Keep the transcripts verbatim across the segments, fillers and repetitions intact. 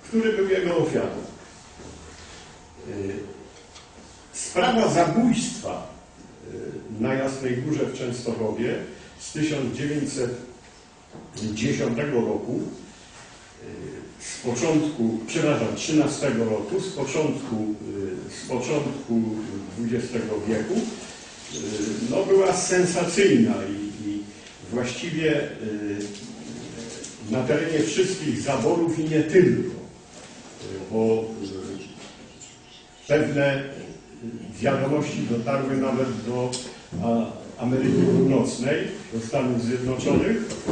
który był jego ofiarą. Sprawa zabójstwa na Jasnej Górze w Częstochowie z tysiąc dziewięćset dziesiątego roku, z początku, przepraszam, trzynastego roku, z początku, z początku dwudziestego wieku, no była sensacyjna i, i właściwie na terenie wszystkich zaborów i nie tylko, bo pewne wiadomości dotarły nawet do Ameryki Północnej, do Stanów Zjednoczonych.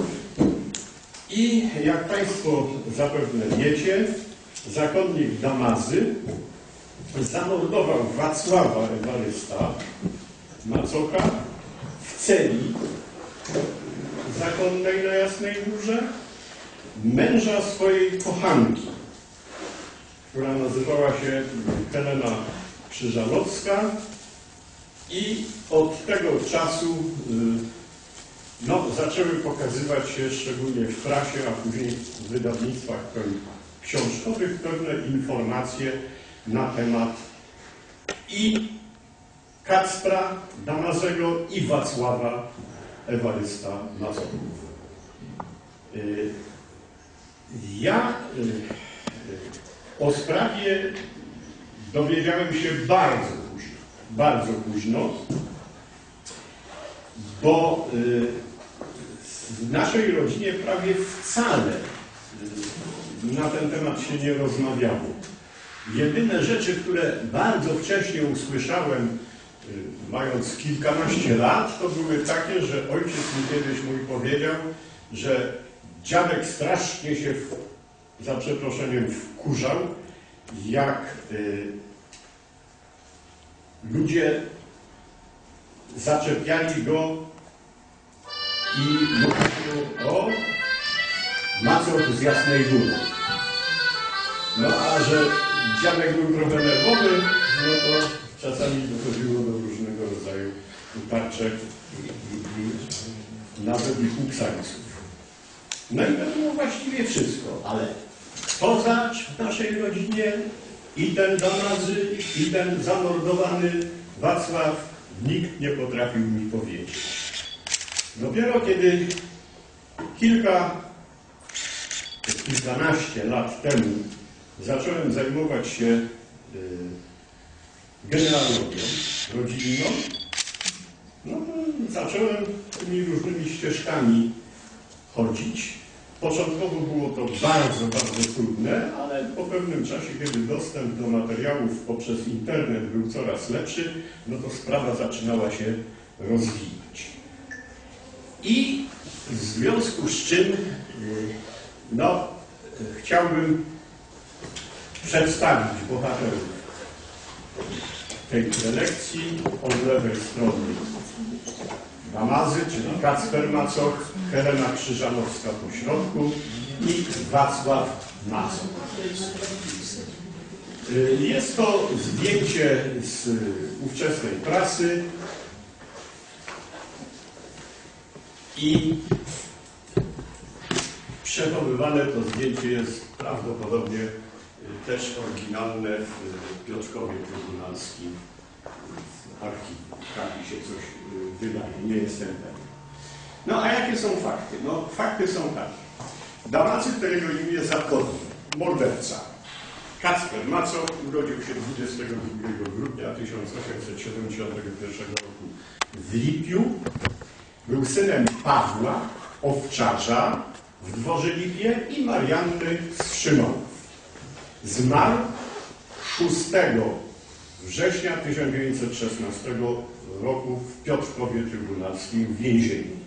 I jak Państwo zapewne wiecie, zakonnik Damazy zamordował Wacława Ewarysta Macocha w celi zakonnej na Jasnej Górze, męża swojej kochanki, która nazywała się Helena Krzyżanowska, i od tego czasu no, zaczęły pokazywać się szczególnie w prasie, a później w wydawnictwach książkowych pewne informacje na temat i Kacpra Damazego i Wacława Ewarysta Macocha. Ja o sprawie dowiedziałem się bardzo późno, bardzo późno, bo w naszej rodzinie prawie wcale na ten temat się nie rozmawiało. Jedyne rzeczy, które bardzo wcześnie usłyszałem, mając kilkanaście lat, to były takie, że ojciec mi kiedyś mój powiedział, że dziadek strasznie się, za przeproszeniem, wkurzał, jak y, ludzie zaczepiali go i mówili: o, Macoch z Jasnej Góry. No a że dziadek był trochę nerwowy, no to czasami dochodziło do różnego rodzaju utarczek i, i, i nawet i kuksańców. No i to było właściwie wszystko, ale kto zaś w naszej rodzinie, i ten Damazy, i ten zamordowany Wacław, nikt nie potrafił mi powiedzieć. Dopiero kiedy kilka, kilkanaście lat temu zacząłem zajmować się y, genealogią rodzinną, no to zacząłem tymi różnymi ścieżkami chodzić. Początkowo było to bardzo, bardzo trudne, ale po pewnym czasie, kiedy dostęp do materiałów poprzez internet był coraz lepszy, no to sprawa zaczynała się rozwijać. I w związku z czym, no, chciałbym przedstawić bohaterów tej prelekcji. Od lewej strony Damazy, czyli Kacper Macoch, Helena Krzyżanowska po środku i Wacław Macoch. Jest to zdjęcie z ówczesnej prasy i przechowywane to zdjęcie jest prawdopodobnie też oryginalne w Piotrkowie Trybunalskim w archiwum. Tak mi się coś wydaje, nie jestem pewien. No a jakie są fakty? No fakty są takie. Damazy, którego imię zakonnik, morderca. Kacper Macoch urodził się dwudziestego drugiego grudnia tysiąc osiemset siedemdziesiątego pierwszego roku w Lipiu. Był synem Pawła, owczarza w dworze Lipie, i Marianny z Szymonów. Zmarł szóstego września tysiąc dziewięćset szesnastego roku w Piotrkowie Trybunalskim w więzieniu.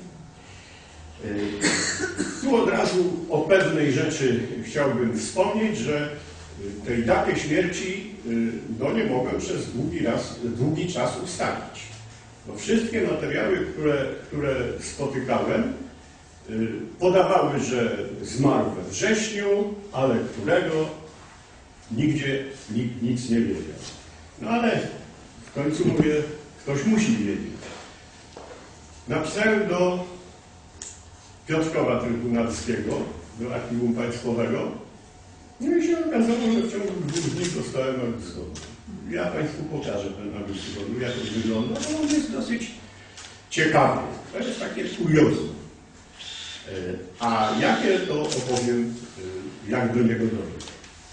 Tu od razu o pewnej rzeczy chciałbym wspomnieć, że tej daty śmierci no nie mogłem przez długi, raz, długi czas ustalić. Bo wszystkie materiały, które, które spotykałem, podawały, że zmarł we wrześniu, ale którego nigdzie nikt nic nie wiedział. No ale w końcu mówię, ktoś musi wiedzieć. Napisałem do Piotrkowa Trybunalskiego, do Archiwum Państwowego, No i się okazało, że w ciągu dwóch dni dostałem akt zgonu. Ja Państwu pokażę ten akt zgonu, jak on wygląda, bo on jest dosyć ciekawy. To jest takie kuriozum. A jakie to opowiem, jak do niego dojść.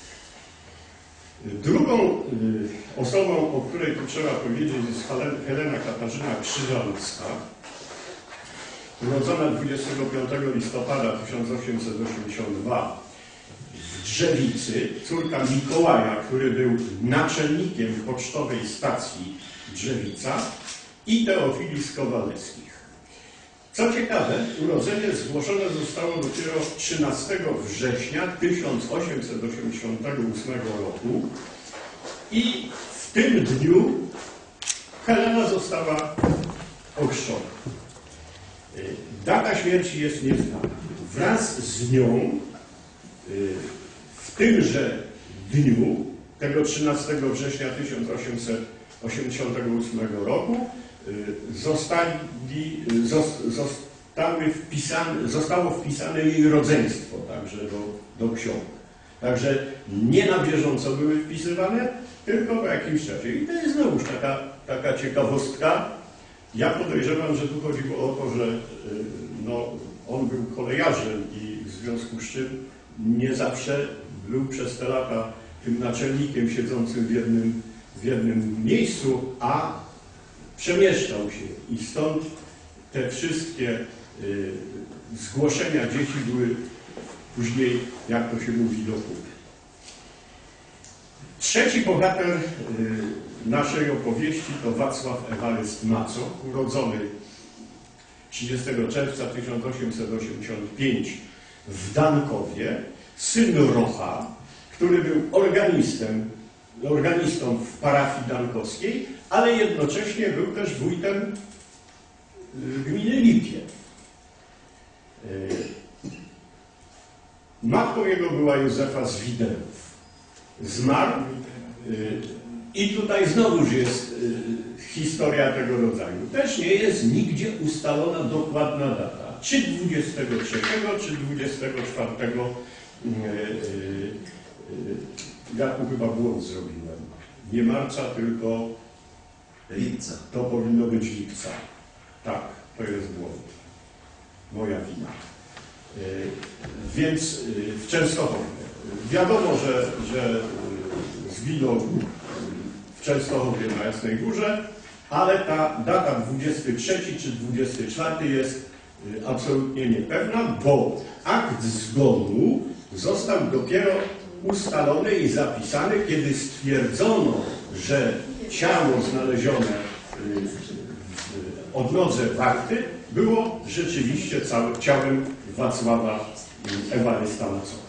Drugą osobą, o której tu trzeba powiedzieć, jest Helena Katarzyna Krzyżanowska, urodzona dwudziestego piątego listopada tysiąc osiemset osiemdziesiątego drugiego w Drzewicy, córka Mikołaja, który był naczelnikiem pocztowej stacji Drzewica, i Teofilis Kowaleckich. Co ciekawe, urodzenie zgłoszone zostało dopiero trzynastego września tysiąc osiemset osiemdziesiątego ósmego roku i w tym dniu Helena została ochrzczona. Data śmierci jest nieznana. Wraz z nią w tymże dniu, tego trzynastego września tysiąc osiemset osiemdziesiątego ósmego roku, zostali, zostały wpisane, zostało wpisane jej rodzeństwo także do, do ksiąg. Także nie na bieżąco były wpisywane, tylko po jakimś czasie. I to jest znowuż taka, taka ciekawostka. Ja podejrzewam, że tu chodziło o to, że no, on był kolejarzem i w związku z czym nie zawsze był przez te lata tym naczelnikiem siedzącym w jednym, w jednym miejscu, a przemieszczał się i stąd te wszystkie y, zgłoszenia dzieci były później, jak to się mówi, do kupy. Trzeci bohater y, naszej opowieści to Wacław Ewaryst Maco, urodzony trzydziestego czerwca tysiąc osiemset osiemdziesiątego piątego w Dankowie, syn Rocha, który był organistem, organistą w parafii dankowskiej, ale jednocześnie był też wójtem gminy Lipie. Matką jego była Józefa z Widerów. Zmarł i tutaj znowuż jest historia tego rodzaju. Też nie jest nigdzie ustalona dokładna data. Czy dwudziestego trzeciego, czy dwudziestego czwartego. Ja tu chyba błąd zrobiłem. Nie marca, tylko lipca. To powinno być lipca. Tak, to jest błąd. Moja wina. Więc w Częstochowie. Wiadomo, że, że zginął w Częstochowie na Jasnej Górze, ale ta data dwudziesty trzeci czy dwudziesty czwarty jest absolutnie niepewna, bo akt zgonu został dopiero ustalony i zapisany, kiedy stwierdzono, że ciało znalezione w odnodze Warty było rzeczywiście całym ciałem Wacława Ewarysta Macocha.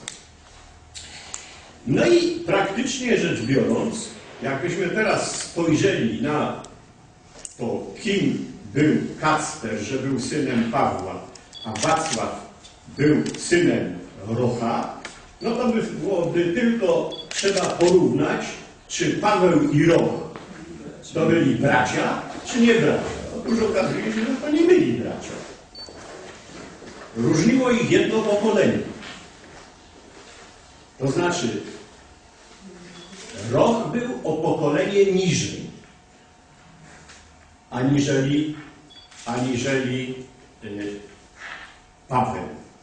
No i praktycznie rzecz biorąc, jakbyśmy teraz spojrzeli na to, kim był Kacper, że był synem Pawła, a Wacław był synem Rocha, no to by byłoby tylko trzeba porównać, czy Paweł i Roch to byli bracia, czy nie bracia. Otóż okazuje się, że to nie byli bracia. Różniło ich jedno pokolenie. To znaczy, Roch był o pokolenie niżej, aniżeli, aniżeli y, Paweł.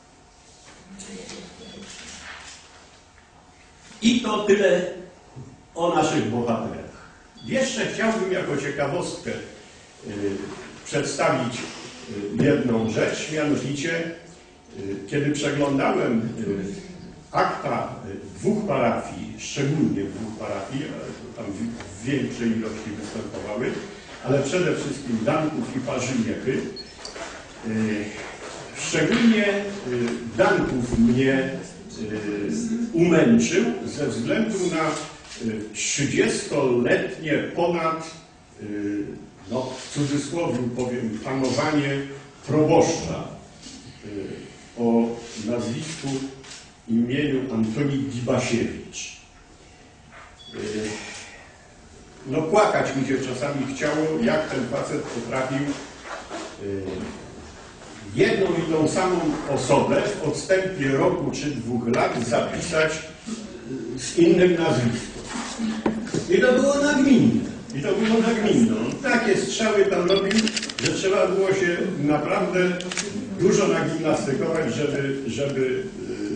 I to tyle o naszych bohaterach. Jeszcze chciałbym jako ciekawostkę y, przedstawić y, jedną rzecz, mianowicie y, kiedy przeglądałem y, akta y, dwóch parafii, szczególnie dwóch parafii, ale tam w większej ilości występowały, ale przede wszystkim Danków i Parzyniechy. Y, szczególnie y, Danków mnie umęczył ze względu na trzydziestoletnie ponad, no w cudzysłowie powiem, panowanie proboszcza o nazwisku, imieniu Antoni Gibasiewicz. No płakać mi się czasami chciało, jak ten facet potrafił jedną i tą samą osobę w odstępie roku czy dwóch lat zapisać z innym nazwiskiem. I to było nagminne. I to było nagminne. On takie strzały tam robił, że trzeba było się naprawdę dużo nagimnastykować, żeby, żeby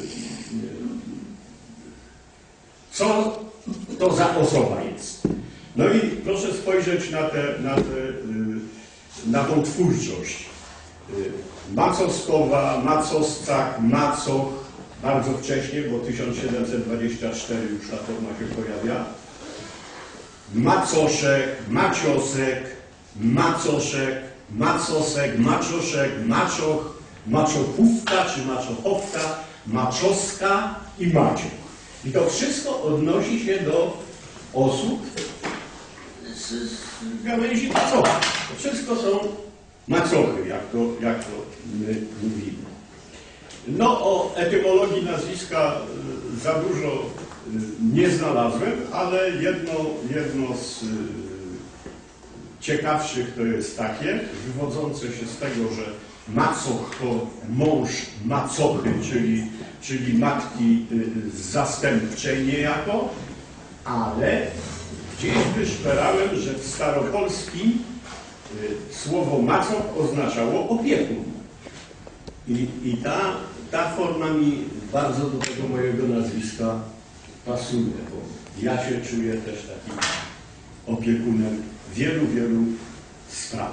co to za osoba jest. No i proszę spojrzeć na, te, na, te, na tą twórczość. Macowskowa, Macowscak, Macoch, bardzo wcześnie, bo tysiąc siedemset dwadzieścia cztery już ta forma się pojawia. Macoszek, Maciosek, Macoszek, Macosek, Maczoszek, Maczoch, Maczochówka czy Maczochowka, Maczoska i Macioch. I to wszystko odnosi się do osób z, z gałęzi macowej. To wszystko są macochy, jak to, jak to my mówimy. No o etymologii nazwiska za dużo nie znalazłem, ale jedno, jedno z ciekawszych to jest takie, wywodzące się z tego, że macoch to mąż macochy, czyli, czyli matki zastępczej niejako, ale gdzieś wyszperałem, że w staropolskim słowo macoch oznaczało opiekun. I, i ta, ta forma mi bardzo do tego mojego nazwiska pasuje, bo ja się czuję też takim opiekunem wielu, wielu spraw.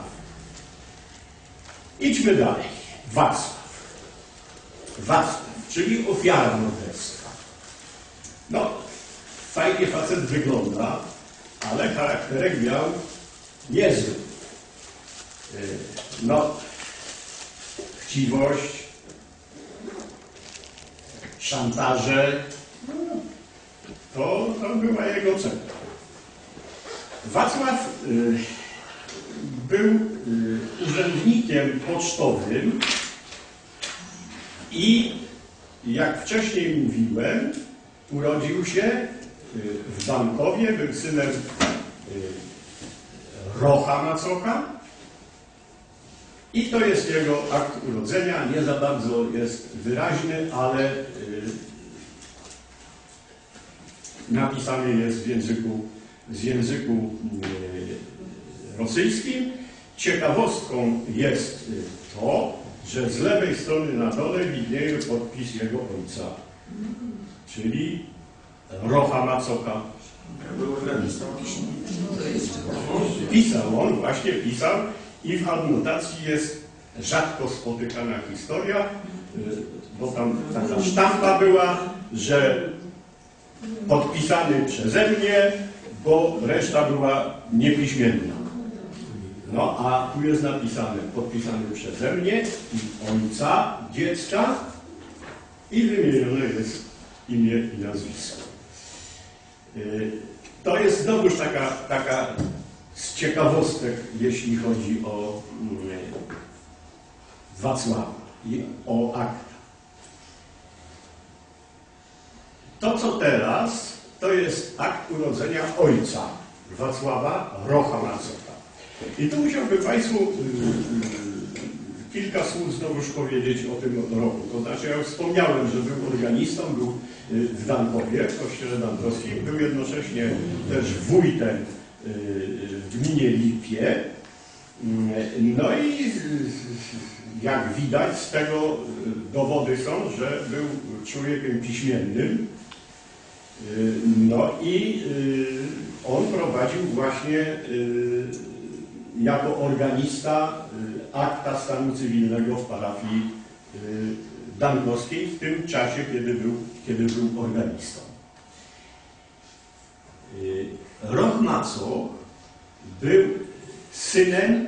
Idźmy dalej. Wacław. Wacław, czyli ofiara morderstwa. No, fajnie facet wygląda, ale charakterek miał niezły. No, chciwość, szantaże, to, to była jego cecha. Wacław y, był y, urzędnikiem pocztowym i, jak wcześniej mówiłem, urodził się y, w Dankowie, był synem y, Rocha Macocha i to jest jego akt urodzenia. Nie za bardzo jest wyraźny, ale y, napisany jest w języku, w języku y, rosyjskim. Ciekawostką jest to, że z lewej strony na dole widnieje podpis jego ojca, czyli Rocha Macocha. Pisał on, właśnie pisał i w adnotacji jest rzadko spotykana historia, bo tam taka sztampa była, że podpisany przeze mnie, bo reszta była niepiśmienna. No, a tu jest napisane, podpisany przeze mnie i ojca dziecka i wymienione jest imię i nazwisko. To jest znowuż taka, taka z ciekawostek, jeśli chodzi o Wacława i o akta. To, co teraz, to jest akt urodzenia ojca Wacława Rocha Macocha. I tu musiałbym Państwu yy, kilka słów znowuż powiedzieć o tym roku. To znaczy, ja już wspomniałem, że był organistą, był yy, w Dankowie, w kościele dankowskim, był jednocześnie też wójtem yy, w gminie Lipie. Yy, no i yy, jak widać z tego dowody są, że był człowiekiem piśmiennym. Yy, no i yy, on prowadził właśnie yy, jako organista akta stanu cywilnego w parafii dankowskiej w tym czasie, kiedy był, kiedy był organistą. Roch Macoch był synem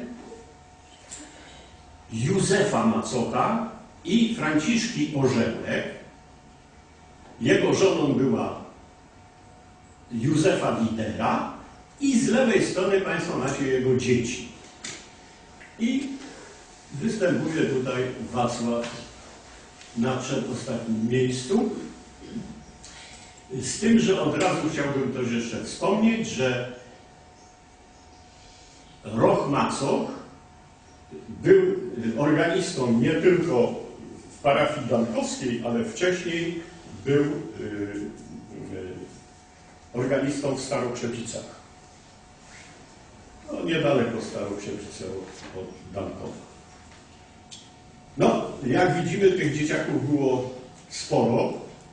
Józefa Macocha i Franciszki Orzełek. Jego żoną była Józefa Widera. I z lewej strony Państwo macie jego dzieci. I występuje tutaj Wacław na przedostatnim miejscu. Z tym, że od razu chciałbym też jeszcze wspomnieć, że Roch Macoch był organistą nie tylko w parafii dankowskiej, ale wcześniej był organistą w Starokrzepicach. No, niedaleko Starokrzepice od, od Dankowa. No, jak widzimy, tych dzieciaków było sporo.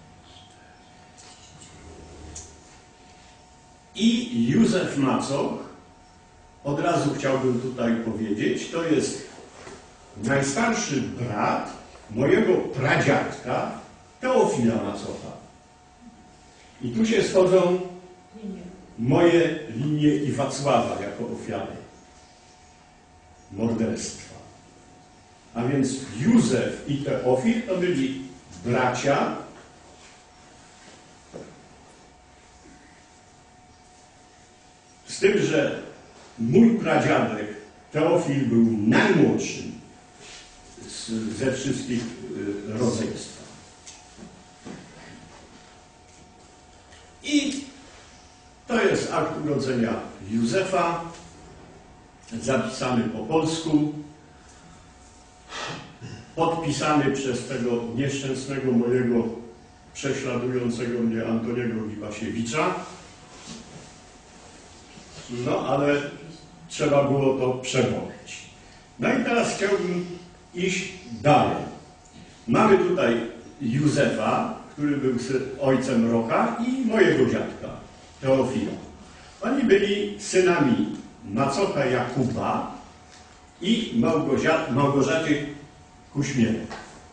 I Józef Macoch, od razu chciałbym tutaj powiedzieć, to jest najstarszy brat mojego pradziadka Teofila Macocha. I tu się schodzą moje linie i Wacława jako ofiary morderstwa. A więc Józef i Teofil to byli bracia, z tym, że mój pradziadek Teofil był najmłodszym z, ze wszystkich y, rodzeństwa. I to jest akt urodzenia Józefa, zapisany po polsku, podpisany przez tego nieszczęsnego mojego prześladującego mnie Antoniego Wibasiewicza. No, ale trzeba było to przeboleć. No i teraz chciałbym iść dalej. Mamy tutaj Józefa, który był ojcem Rocha, i mojego dziadka, Teofila. Oni byli synami Macocha Jakuba i Małgorzaty Kuśmierek.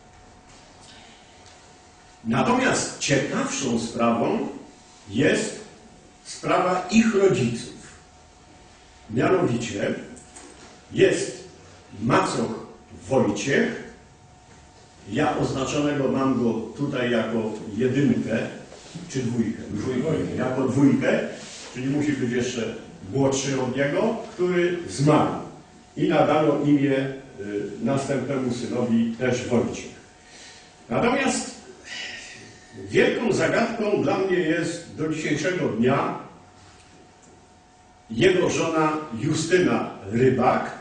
Natomiast ciekawszą sprawą jest sprawa ich rodziców. Mianowicie jest Macoch Wojciech. Ja oznaczonego mam go tutaj jako jedynkę, czy dwójkę? Dwójkę. Jako dwójkę, czyli musi być jeszcze młodszy od niego, który zmarł. I nadano imię y, następnemu synowi też Wojciech. Natomiast wielką zagadką dla mnie jest do dzisiejszego dnia jego żona Justyna Rybak,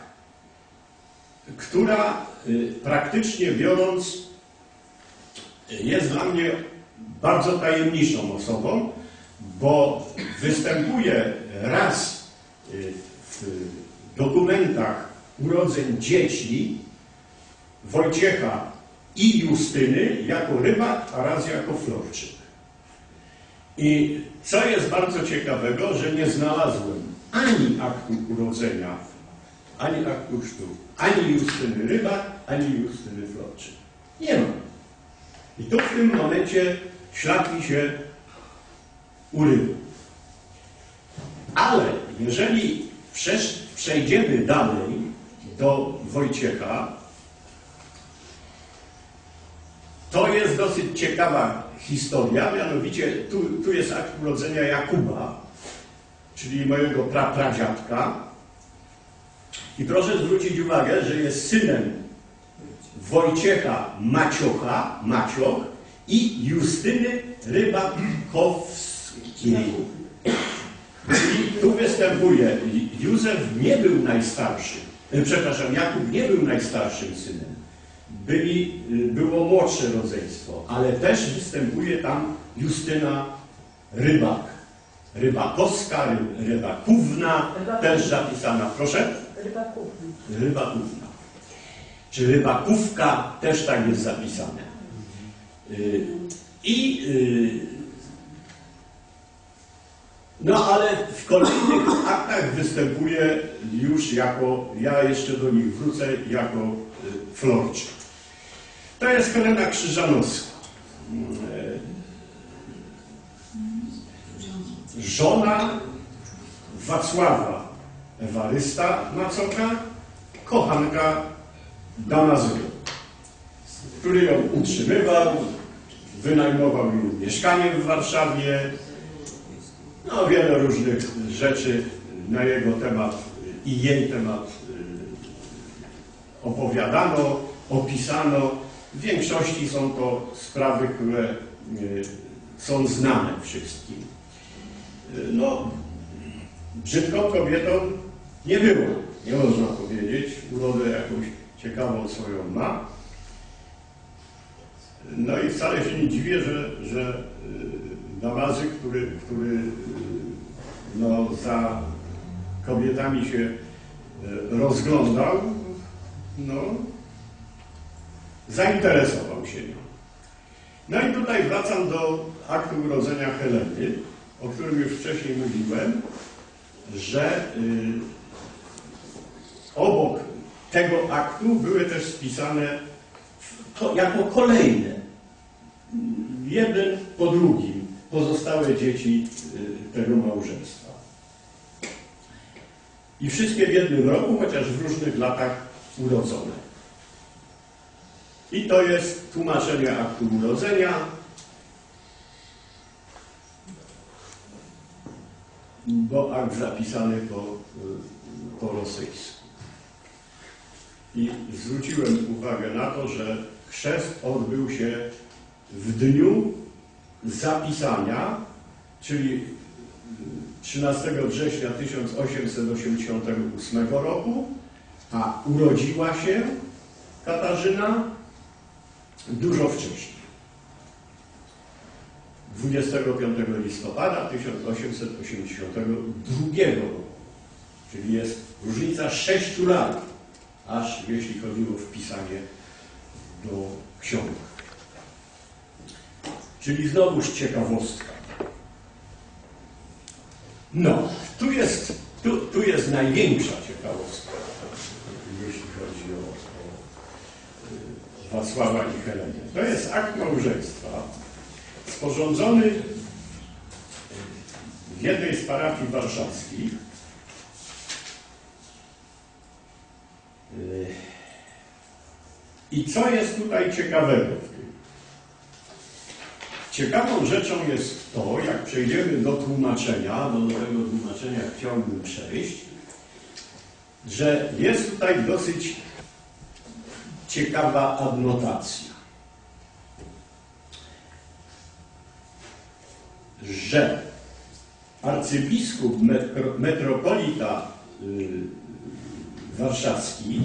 która y, praktycznie biorąc jest dla mnie bardzo tajemniczą osobą, bo występuje raz y, w dokumentach urodzeń dzieci Wojciecha i Justyny jako Rybak, a raz jako Florczyk. I co jest bardzo ciekawego, że nie znalazłem ani aktu urodzenia, ani aktu chrztu, ani Justyny Rybak, ani Justyny Florczyk. Nie ma. I tu w tym momencie ślad mi się urywa. Ale jeżeli przejdziemy dalej do Wojciecha, to jest dosyć ciekawa historia, mianowicie tu, tu jest akt urodzenia Jakuba, czyli mojego prapradziadka. I proszę zwrócić uwagę, że jest synem Wojciecha Maciocha, Macioch i Justyny Rybakowskiej. I tu występuje, Józef nie był najstarszym, przepraszam, Jakub nie był najstarszym synem. Byli, było młodsze rodzeństwo, ale też występuje tam Justyna Rybak. Rybakowska, Rybakówna, też zapisana. Proszę? Rybakówna. Rybakówna. Czy Rybakówka też tak jest zapisane. I no ale w kolejnych aktach występuje już jako, ja jeszcze do nich wrócę, jako Florczyk. To jest Helena Krzyżanowska. Żona Wacława Ewarysta Macocha, kochanka Damazyla, który ją utrzymywał, wynajmował jej mieszkanie w Warszawie. No, wiele różnych rzeczy na jego temat i jej temat opowiadano, opisano. W większości są to sprawy, które są znane wszystkim. No, brzydką kobietą nie było, nie można powiedzieć. Urodę jakąś ciekawą swoją ma. No i wcale się nie dziwię, że, że Damazy, który, który no, za kobietami się rozglądał, no, zainteresował się nią. No i tutaj wracam do aktu urodzenia Heleny, o którym już wcześniej mówiłem, że y, obok tego aktu były też spisane to jako kolejne, jeden po drugim, pozostałe dzieci y, tego małżeństwa. I wszystkie w jednym roku, chociaż w różnych latach urodzone. I to jest tłumaczenie aktu urodzenia. Bo akt zapisany po, po rosyjsku. I zwróciłem uwagę na to, że chrzest odbył się w dniu zapisania, czyli trzynastego września tysiąc osiemset osiemdziesiątego ósmego roku, a urodziła się Katarzyna dużo wcześniej. dwudziestego piątego listopada tysiąc osiemset osiemdziesiątego drugiego roku. Czyli jest różnica sześciu lat, aż jeśli chodzi o wpisanie do ksiąg. Czyli znowuż ciekawostka. No, tu jest, tu, tu jest największa ciekawostka, jeśli chodzi o, o Wacława i Helenę. To jest akt małżeństwa sporządzony w jednej z parafii warszawskich. I co jest tutaj ciekawego w tym? Ciekawą rzeczą jest to, jak przejdziemy do tłumaczenia, bo do tego tłumaczenia chciałbym przejść, że jest tutaj dosyć ciekawa adnotacja. Że arcybiskup metro, metropolita y, warszawski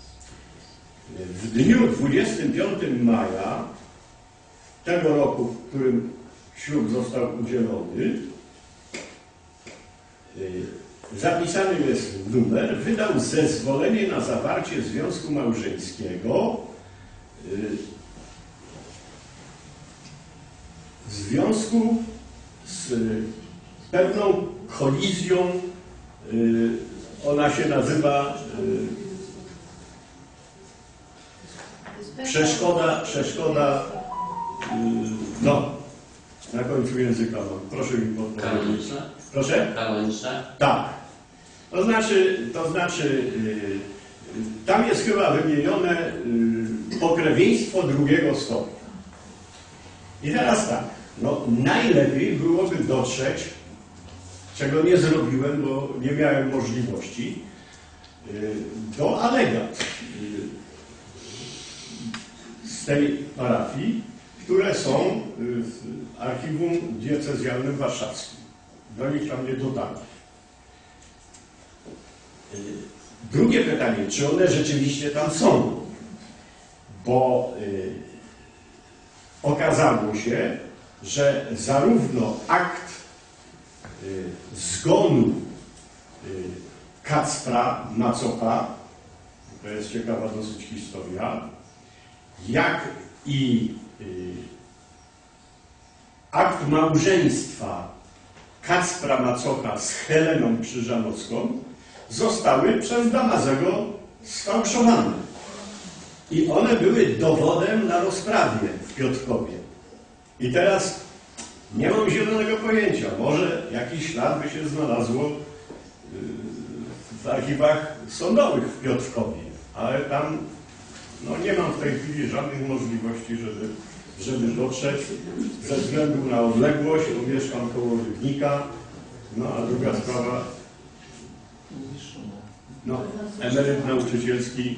w dniu dwudziestego piątego maja tego roku, w którym ślub został udzielony, y, zapisany jest numer, wydał zezwolenie na zawarcie związku małżeńskiego y, w związku z pewną kolizją, y, ona się nazywa y, przeszkoda, przeszkoda, y, no, na końcu języka, no, proszę mi podpowiedzieć. Proszę? Kanoniczne? Tak. To znaczy, to znaczy y, tam jest chyba wymienione y, pokrewieństwo drugiego stopnia. I teraz tak. No, najlepiej byłoby dotrzeć, czego nie zrobiłem, bo nie miałem możliwości, do alegat z tej parafii, które są w archiwum diecezjalnym warszawskim. Do nich tam nie dodano. Drugie pytanie, czy one rzeczywiście tam są? Bo y, okazało się, że zarówno akt y, zgonu y, Kacpra Macocha, to jest ciekawa dosyć historia, jak i y, akt małżeństwa Kacpra Macocha z Heleną Krzyżanowską zostały przez Damazego sfałszowane. I one były dowodem na rozprawie w Piotrkowie. I teraz nie mam zielonego pojęcia. Może jakiś ślad by się znalazło w archiwach sądowych w Piotrkowie, ale tam no, nie mam w tej chwili żadnych możliwości, żeby, żeby dotrzeć ze względu na odległość, bo mieszkam koło Rybnika, no a druga sprawa, no, emeryt nauczycielski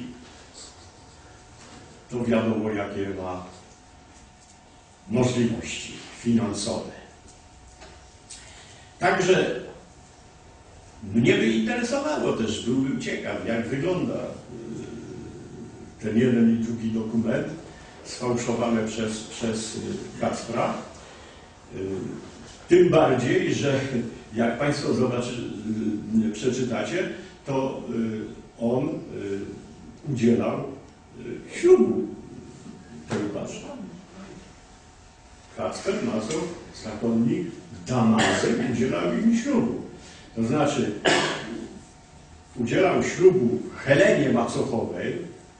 to wiadomo jakie ma możliwości finansowe. Także mnie by interesowało też, byłbym ciekaw, jak wygląda ten jeden i drugi dokument sfałszowany przez, przez Kacpra. Tym bardziej, że jak Państwo zobaczy, przeczytacie, to on udzielał ślubu tej parze. Kacper, Macoch, zakonnik Damazek udzielał im ślubu. To znaczy udzielał ślubu Helenie Macochowej,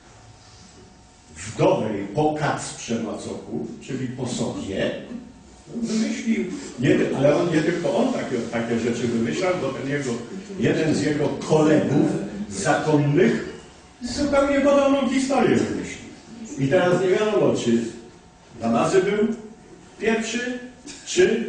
wdowej po Kacprze Macochu, czyli po sobie. Wymyślił, nie, ale on nie tylko on takie, takie rzeczy wymyślał, bo ten jego, jeden z jego kolegów zakonnych zupełnie podobną historię wymyślił. I teraz nie wiadomo, czy Damazy był pierwszy, czy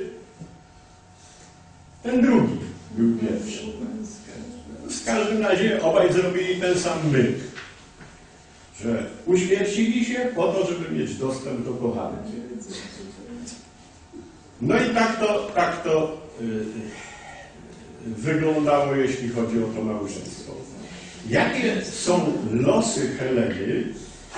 ten drugi był pierwszy. W każdym razie obaj zrobili ten sam myk, że uśmiercili się po to, żeby mieć dostęp do kochanek. No i tak to, tak to yy, wyglądało, jeśli chodzi o to małżeństwo. Jakie są losy Heleny? Yy,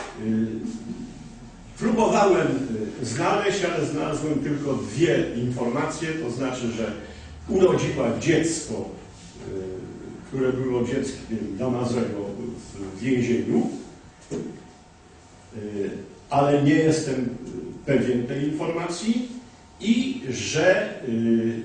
próbowałem znaleźć, ale znalazłem tylko dwie informacje, to znaczy, że urodziła dziecko, yy, które było dzieckiem Damazego w więzieniu, yy, ale nie jestem pewien tej informacji. I że y,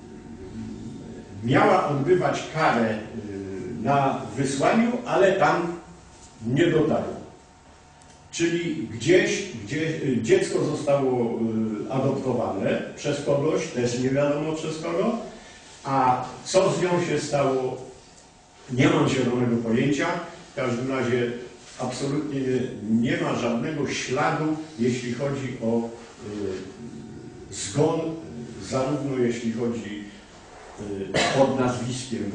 miała odbywać karę y, na wysłaniu, ale tam nie dotarła. Czyli gdzieś, gdzieś y, dziecko zostało y, adoptowane przez kogoś, też nie wiadomo przez kogo, a co z nią się stało, nie mam zielonego pojęcia. W każdym razie absolutnie nie, nie ma żadnego śladu, jeśli chodzi o y, zgon, zarówno jeśli chodzi pod nazwiskiem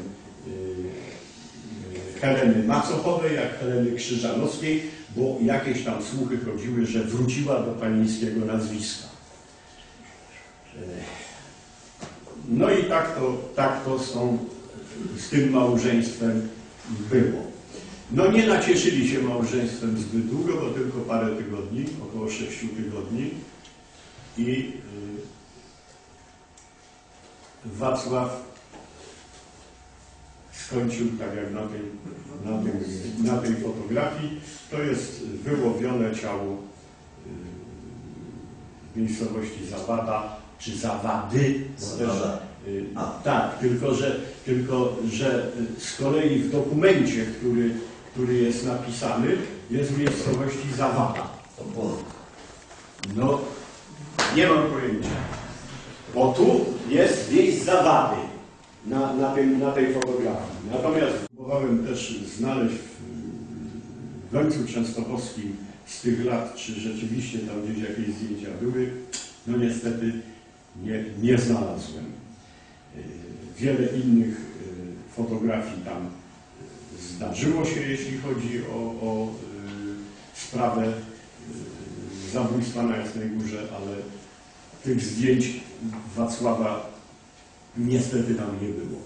Heleny Macochowej, jak Heleny Krzyżanowskiej, bo jakieś tam słuchy chodziły, że wróciła do panieńskiego nazwiska. No i tak to, tak to z, tą, z tym małżeństwem było. No nie nacieszyli się małżeństwem zbyt długo, bo tylko parę tygodni, około sześciu tygodni. I Wacław skończył tak jak na tej, na tej, na tej fotografii. To jest wyłowione ciało w miejscowości Zawada, czy Zawady. Też, tak, tylko że, tylko że z kolei w dokumencie, który, który jest napisany, jest w miejscowości Zawada. No, nie mam pojęcia, bo tu jest wieś Zawady na, na, tym, na tej fotografii. Natomiast próbowałem też znaleźć w Gońcu Częstochowskim z tych lat, czy rzeczywiście tam gdzieś jakieś zdjęcia były. No niestety nie, nie znalazłem. Wiele innych fotografii tam zdarzyło się, jeśli chodzi o, o sprawę zabójstwa na Jasnej Górze, ale tych zdjęć Wacława niestety tam nie było.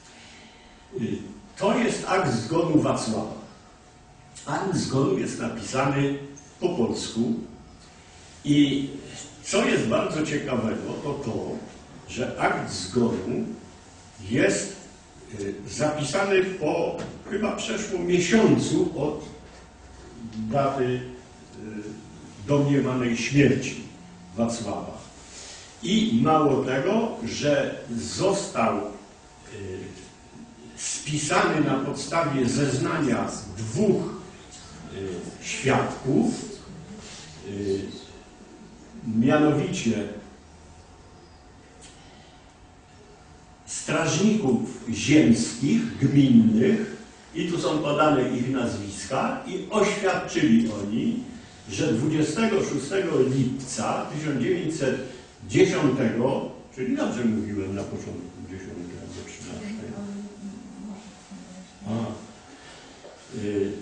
To jest akt zgonu Wacława. Akt zgonu jest napisany po polsku i co jest bardzo ciekawego, to to, że akt zgonu jest zapisany po chyba przeszło miesiącu od daty domniemanej śmierci Wacława. I mało tego, że został y, spisany na podstawie zeznania dwóch y, świadków, y, mianowicie strażników ziemskich, gminnych, i tu są podane ich nazwiska, i oświadczyli oni, że dwudziestego szóstego lipca tysiąc dziewięćset dziesiątego, czyli dobrze mówiłem na początku, dziesiątego albo trzynastego. A, y,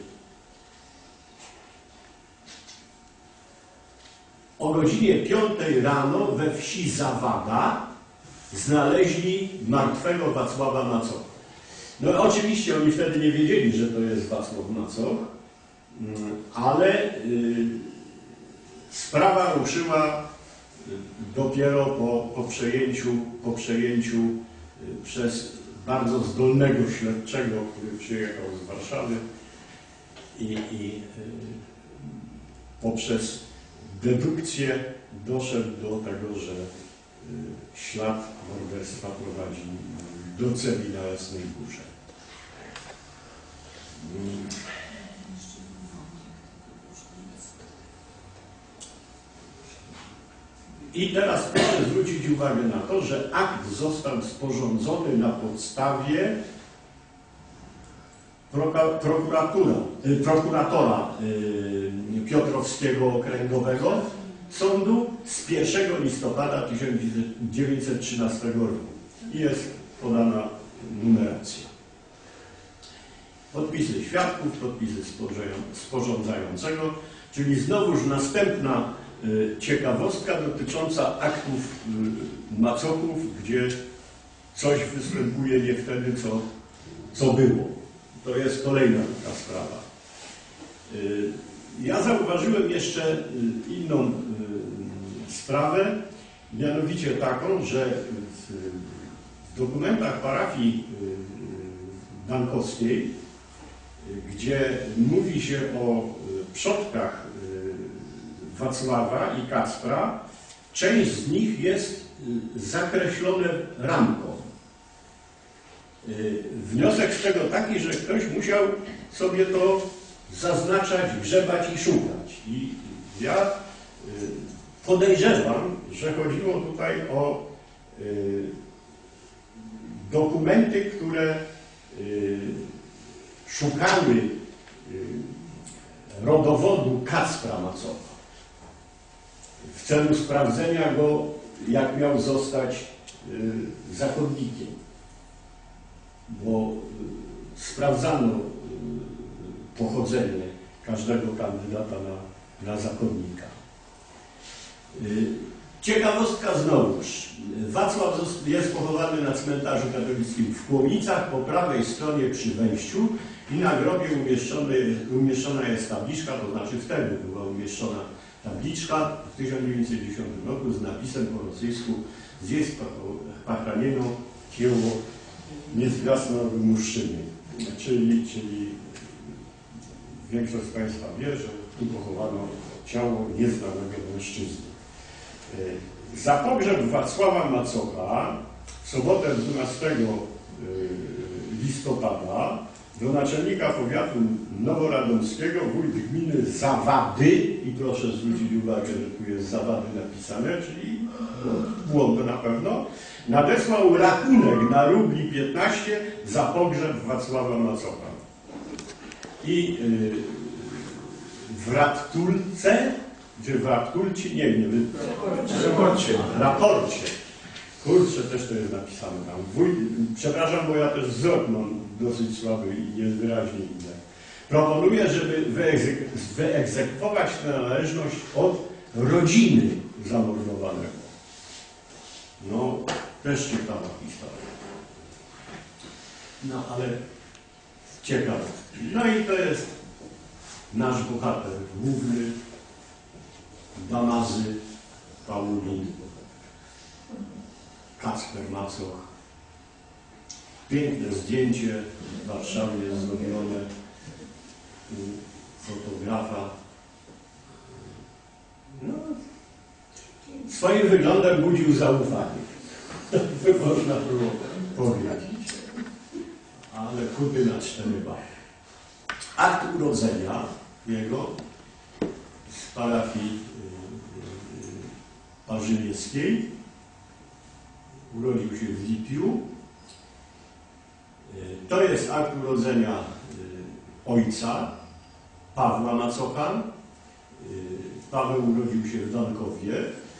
o godzinie piątej rano we wsi Zawada znaleźli martwego Wacława Macocha. No oczywiście oni wtedy nie wiedzieli, że to jest Wacław Macoch, ale y, sprawa ruszyła dopiero po, po przejęciu, po przejęciu przez bardzo zdolnego śledczego, który przyjechał z Warszawy i, i poprzez dedukcję doszedł do tego, że ślad morderstwa prowadzi do celi na Jasnej Górze. I teraz proszę zwrócić uwagę na to, że akt został sporządzony na podstawie prokuratura, prokuratora Piotrowskiego Okręgowego Sądu z pierwszego listopada tysiąc dziewięćset trzynastego roku. I jest podana numeracja. Podpisy świadków, podpisy sporządzającego, czyli znowuż następna ciekawostka dotycząca aktów macochów, gdzie coś występuje nie wtedy, co, co było. To jest kolejna taka sprawa. Ja zauważyłem jeszcze inną sprawę, mianowicie taką, że w dokumentach parafii bankowskiej, gdzie mówi się o przodkach Wacława i Kacpra, część z nich jest zakreślone ramką. Wniosek z tego taki, że ktoś musiał sobie to zaznaczać, grzebać i szukać. I ja podejrzewam, że chodziło tutaj o dokumenty, które szukały rodowodu Kacpra Macocha w celu sprawdzenia go, jak miał zostać zakonnikiem. Bo sprawdzano pochodzenie każdego kandydata na, na zakonnika. Ciekawostka znowuż. Wacław jest pochowany na cmentarzu katolickim w Kłomicach, po prawej stronie przy wejściu i na grobie umieszczony, umieszczona jest tabliczka, to znaczy wtedy była umieszczona tabliczka w tysiąc dziewięćset dziesiątym roku z napisem po rosyjsku "Здесь похоронено ciało niezdgasłego mężczyzny", czyli, czyli większość z Państwa wie, że tu pochowano ciało nieznanego mężczyzny. Za pogrzeb Wacława Macocha w sobotę dwunastego listopada do naczelnika powiatu noworadomskiego wójt gminy Zawady, i proszę zwrócić uwagę, że tu jest Zawady napisane, czyli błąd na pewno, nadesłał rachunek na rubli piętnaście za pogrzeb Wacława Macocha. I yy, w Radtulce, czy w Radtulci, nie wiem, w raporcie. raporcie. Kurczę, też to jest napisane tam. Wójt, przepraszam, bo ja też wzrok mam dosyć słaby i jest wyraźnie inny. Proponuję, żeby wyegzek wyegzekwować tę należność od rodziny zamordowanego. No, też ciekawa historia. No, ale ciekawe. No i to jest nasz bohater główny, Damazy Paulin, Kacper Macoch. Piękne zdjęcie w Warszawie jest zrobione u fotografa. No, swoim wyglądem budził zaufanie. To można było powiedzieć. Ale kuty na cztery bary. Akt urodzenia jego z parafii parzynieckiej. Urodził się w Lipiu. To jest akt urodzenia ojca, Pawła Macocha. Paweł urodził się w Dankowie.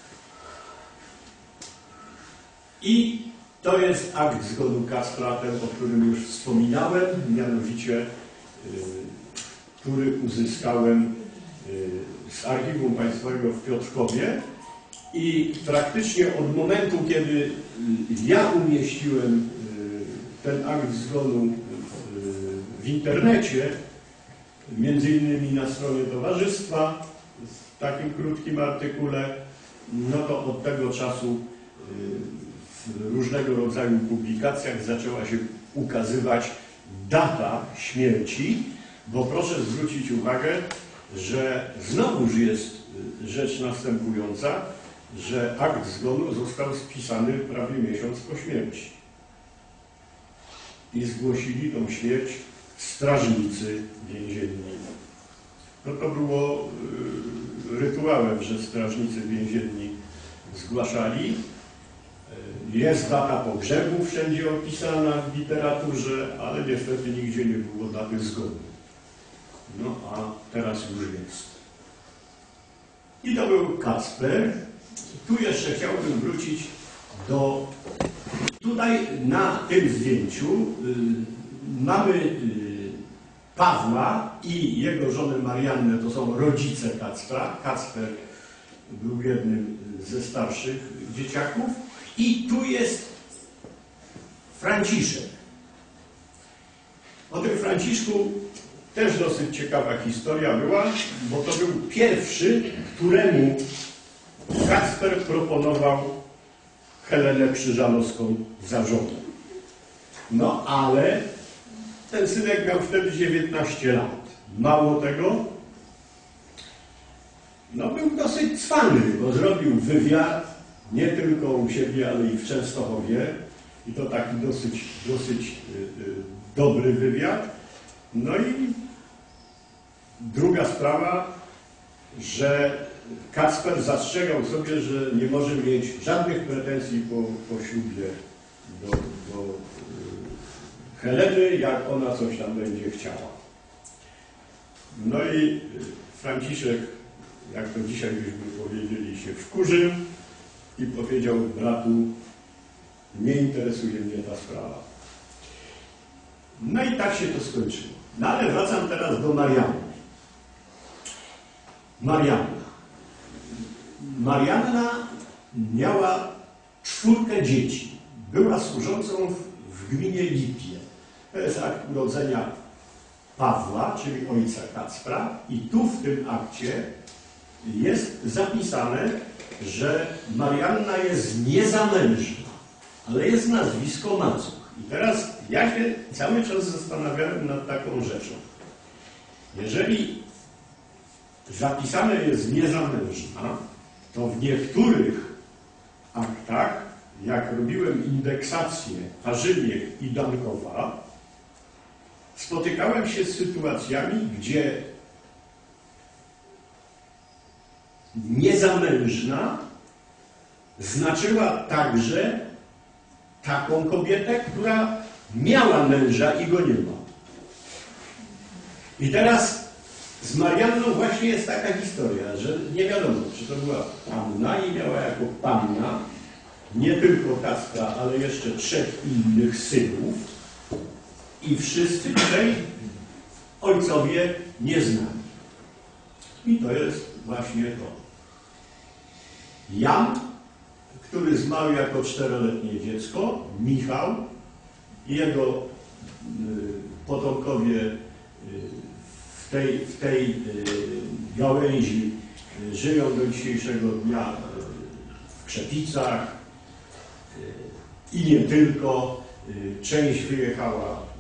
I to jest akt zgonu Kacpra, ten, o którym już wspominałem, mianowicie, który uzyskałem z Archiwum Państwowego w Piotrkowie. I praktycznie od momentu, kiedy ja umieściłem ten akt zgonu w internecie, między innymi na stronie towarzystwa, w takim krótkim artykule, no to od tego czasu w różnego rodzaju publikacjach zaczęła się ukazywać data śmierci, bo proszę zwrócić uwagę, że znowuż jest rzecz następująca, że akt zgonu został spisany prawie miesiąc po śmierci. I zgłosili tą śmierć strażnicy więzienni. No to było rytuałem, że strażnicy więzienni zgłaszali. Jest data pogrzebu wszędzie opisana w literaturze, ale niestety nigdzie nie było daty zgonu. No a teraz już jest. I to był Kacper. Tu jeszcze chciałbym wrócić do... Tutaj na tym zdjęciu y, mamy y, Pawła i jego żonę Mariannę, to są rodzice Kacpra. Kacper był jednym ze starszych dzieciaków. I tu jest Franciszek. O tym Franciszku też dosyć ciekawa historia była, bo to był pierwszy, któremu Kacper proponował Helenę Krzyżanowską za żonę. No ale ten synek miał wtedy dziewiętnaście lat. Mało tego, no był dosyć cwany, bo zrobił wywiad nie tylko u siebie, ale i w Częstochowie. I to taki dosyć, dosyć yy, yy, dobry wywiad. No i druga sprawa, że Kacper zastrzegał sobie, że nie może mieć żadnych pretensji po, po ślubie do, do yy, Heleny, jak ona coś tam będzie chciała. No i Franciszek, jak to dzisiaj byśmy powiedzieli, się wkurzył i powiedział bratu, nie interesuje mnie ta sprawa. No i tak się to skończyło. No ale wracam teraz do Marianny. Marianna. Marianna miała czwórkę dzieci. Była służącą w, w gminie Lipie. To jest akt urodzenia Pawła, czyli ojca Kacpra. I tu w tym akcie jest zapisane, że Marianna jest niezamężna, ale jest nazwisko Macuch. I teraz ja się cały czas zastanawiałem nad taką rzeczą. Jeżeli zapisane jest niezamężna, to w niektórych aktach, jak robiłem indeksację Parzymiech i Dankowa, spotykałem się z sytuacjami, gdzie niezamężna znaczyła także taką kobietę, która miała męża i go nie ma. I teraz z Marianną właśnie jest taka historia, że nie wiadomo, czy to była panna i miała jako panna nie tylko Kacpra, ale jeszcze trzech innych synów i wszyscy trzej ojcowie nieznani. I to jest właśnie to. Jan, który zmarł jako czteroletnie dziecko, Michał i jego y, potomkowie y, w tej, w tej y, gałęzi y, żyją do dzisiejszego dnia y, w Krzepicach y, i nie tylko. Y, część wyjechała y,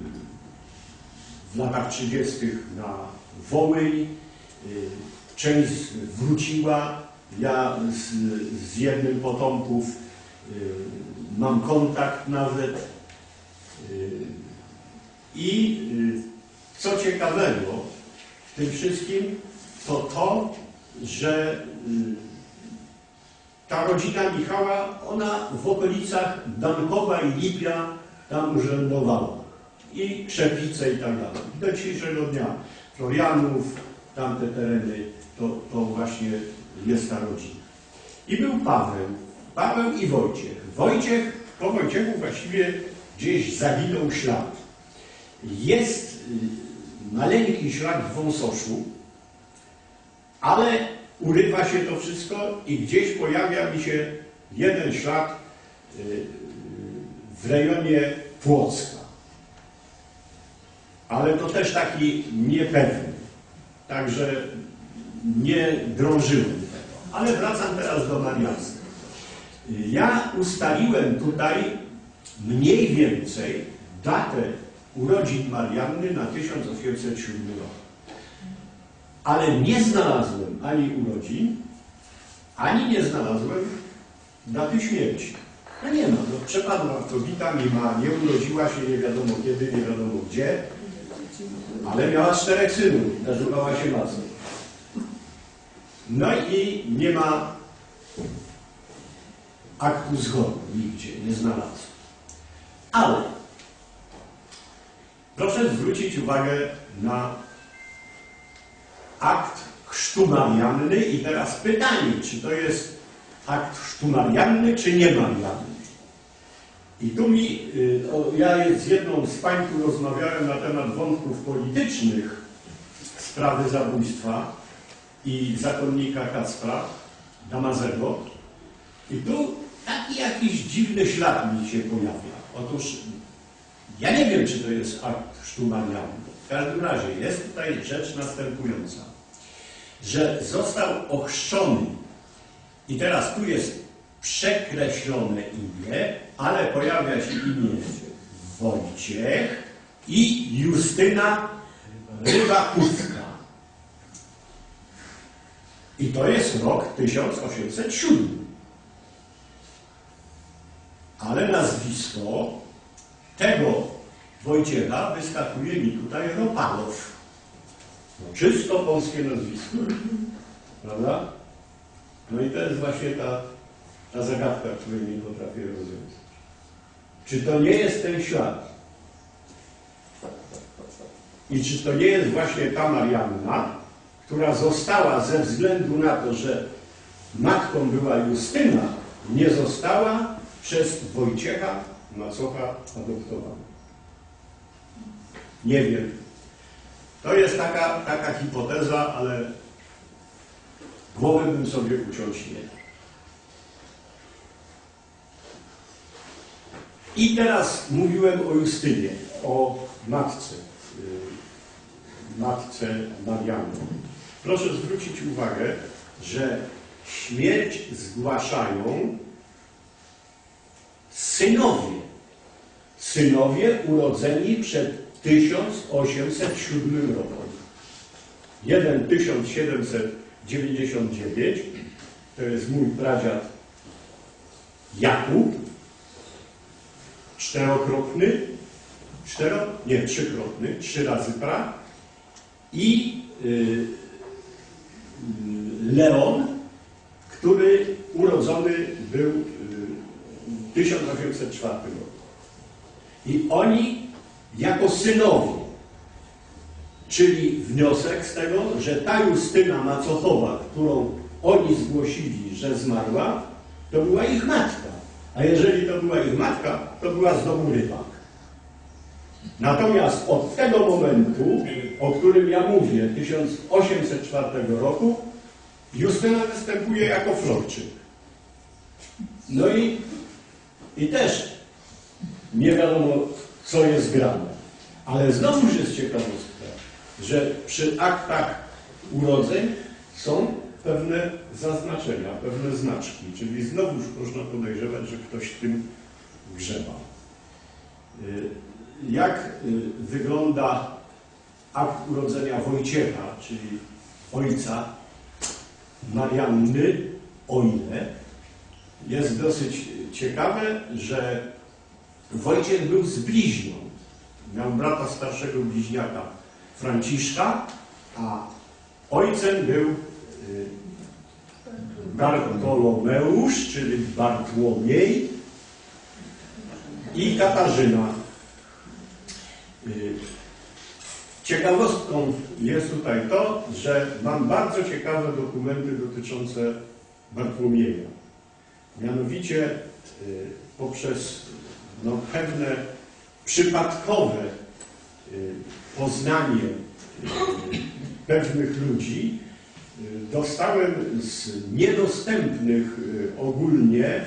w latach trzydziestych na Wołyń, y, część wróciła. Ja z, z jednym potomków y, mam kontakt nawet. Y, I y, co ciekawego w tym wszystkim, to to, że y, ta rodzina Michała, ona w okolicach Dankowa i Lipia tam urzędowała. I Krzepice i tak dalej. Do dzisiejszego dnia Florianów, tamte tereny, to, to właśnie jest ta rodzina. I był Paweł. Paweł i Wojciech. Wojciech, po Wojciechu właściwie gdzieś zaginął ślad. Jest maleńki ślad w Wąsoszu, ale urywa się to wszystko i gdzieś pojawia mi się jeden ślad w rejonie Płocka. Ale to też taki niepewny. Także nie drążyłem tego. Ale wracam teraz do Mariańska. Ja ustaliłem tutaj mniej więcej datę urodzin Marianny na tysiąc osiemset siódmy rok. Ale nie znalazłem ani urodzin, ani nie znalazłem daty śmierci. No nie ma, no przepadła kobieta, nie ma, nie urodziła się nie wiadomo kiedy, nie wiadomo gdzie, ale miała czterech synów, nazywała się Macą. No i nie ma aktu zgonu nigdzie, nie znalazłem. Ale proszę zwrócić uwagę na akt chrztu Marianny i teraz pytanie, czy to jest akt chrztu Marianny, czy nie Marianny. I tu mi, o, ja z jedną z pań tu rozmawiałem na temat wątków politycznych sprawy zabójstwa i zakonnika Kacpra Damazego. I tu taki jakiś dziwny ślad mi się pojawia. Otóż ja nie wiem, czy to jest akt chrztu Marianny. W każdym razie jest tutaj rzecz następująca, że został ochrzczony i teraz tu jest przekreślone imię, ale pojawia się imię Wojciech i Justyna Rybakówka. I to jest rok tysiąc osiemset siódmy. Ale nazwisko tego Wojciecha wyskakuje mi tutaj Ropalow. No, czysto polskie nazwisko. Prawda? No i to jest właśnie ta, ta zagadka, której nie potrafię rozwiązać. Czy to nie jest ten ślad? I czy to nie jest właśnie ta Marianna, która została ze względu na to, że matką była Justyna, nie została przez Wojciecha macocha adoptowana? Nie wiem. To jest taka, taka hipoteza, ale głowy bym sobie uciąć nie dał. I teraz mówiłem o Justynie, o matce, yy, matce Marianny. Proszę zwrócić uwagę, że śmierć zgłaszają synowie. Synowie urodzeni przed tysiąc osiemset siódmym rokiem. Jeden tysiąc siedemset dziewięćdziesiąt dziewięć, to jest mój pradziad Jakub, czterokrotny, cztero, nie, trzykrotny, trzy razy pra i yy, Leon, który urodzony był w tysiąc osiemset czwartym roku. I oni jako synowie, czyli wniosek z tego, że ta Justyna Macochowa, którą oni zgłosili, że zmarła, to była ich matka. A jeżeli to była ich matka, to była z domu Rybak. Natomiast od tego momentu, o którym ja mówię, tysiąc osiemset czwartego roku, Justyna występuje jako Florczyk. No i, i też nie wiadomo, co jest grane. Ale znowuż jest ciekawostka, że przy aktach urodzeń są pewne zaznaczenia, pewne znaczki, czyli znowuż można podejrzewać, że ktoś w tym grzebał. Jak wygląda akt urodzenia Wojciecha, czyli ojca Marianny, o ile jest dosyć ciekawe, że Wojciech był z bliźnią. Miał brata starszego bliźniaka Franciszka, a ojcem był Bartolomeusz, czyli Bartłomiej i Katarzyna. Ciekawostką jest tutaj to, że mam bardzo ciekawe dokumenty dotyczące Bartłomieja. Mianowicie poprzez no, pewne przypadkowe poznanie pewnych ludzi dostałem z niedostępnych ogólnie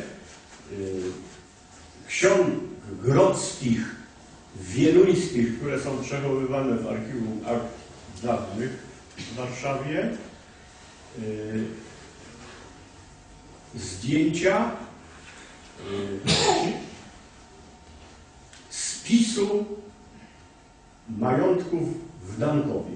ksiąg grodzkich, wieluńskich, które są przechowywane w archiwum akt dawnych w Warszawie, zdjęcia spisu majątków w Dankowie,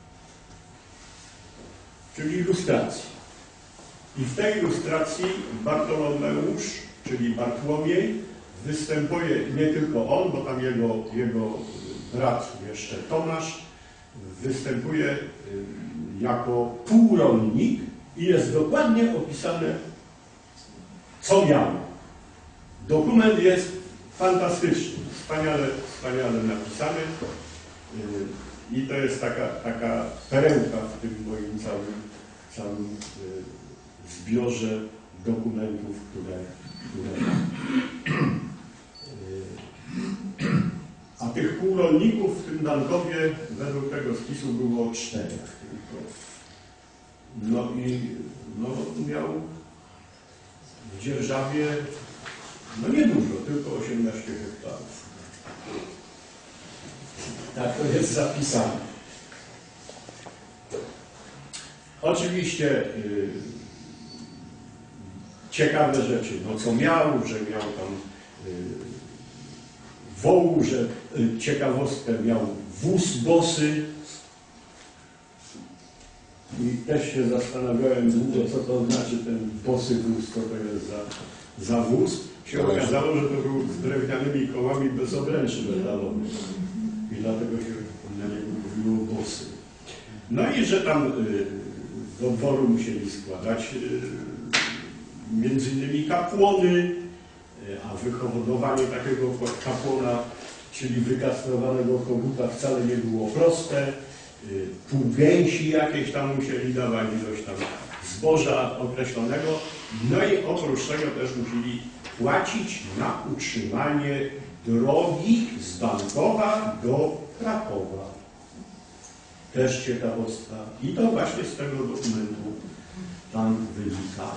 czyli ilustracji. I w tej ilustracji Bartolomeusz, czyli Bartłomiej, występuje nie tylko on, bo tam jego, jego brat jeszcze Tomasz, występuje jako półrolnik i jest dokładnie opisane, co miał. Dokument jest fantastyczny, wspaniale, wspaniale napisany i to jest taka, taka perełka w tym moim całym, całym zbiorze dokumentów, które, które a tych półrolników w tym Dankowie według tego spisu było czterech tylko. No i no, miał w dzierżawie no niedużo, tylko osiemnaście hektarów. Tak to jest zapisane. Oczywiście yy, ciekawe rzeczy, no co miał, że miał tam yy, wołu, że yy, ciekawostkę miał wóz bosy. I też się zastanawiałem długo, co to znaczy ten bosy wóz, co to jest za, za wóz. Się okazało, że to był z drewnianymi kołami bez obręczy metalowych. I dlatego się na niego mówiło bosy. No i że tam y, do dworu musieli składać y, między innymi kapłony, y, a wyhodowanie takiego kapłona, czyli wykastrowanego koguta, wcale nie było proste. Y, pół gęsi jakieś tam musieli dawać, ilość tam zboża określonego. No i oprócz tego też musieli płacić na utrzymanie drogi z Dankowa do Krakowa. Też ciekawostka. I to właśnie z tego dokumentu tam wynika.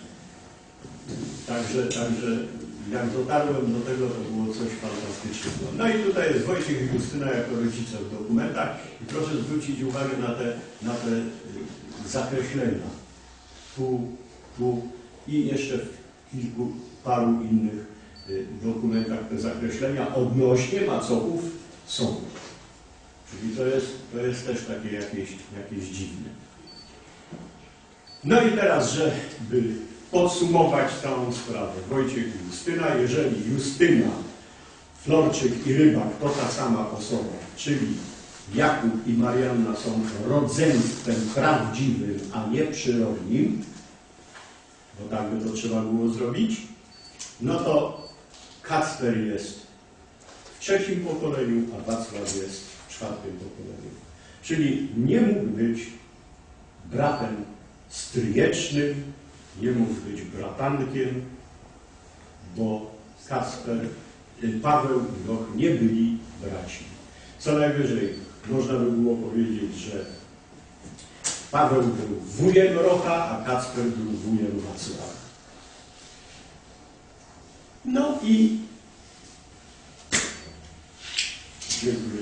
Także, także jak dotarłem do tego, to było coś fantastycznego. No i tutaj jest Wojciech i Justyna jako rodzice w dokumentach. I proszę zwrócić uwagę na te, na te zakreślenia. Tu, tu i jeszcze w kilku, paru innych dokumentach te zakreślenia odnośnie macochów są. Czyli to jest, to jest też takie jakieś, jakieś dziwne. No i teraz, żeby podsumować całą sprawę. Wojciech i Justyna, jeżeli Justyna, Florczyk i Rybak to ta sama osoba, czyli Jakub i Marianna są rodzeństwem prawdziwym, a nie przyrodnim, bo tak by to trzeba było zrobić, no to Kacper jest w trzecim pokoleniu, a Wacław jest w czwartym pokoleniu. Czyli nie mógł być bratem stryjecznym, nie mógł być bratankiem, bo Kacper, Paweł i Roch nie byli braćmi. Co najwyżej można by było powiedzieć, że Paweł był wujem Rocha, a Kacper był wujem Wacława. No i dziękuję.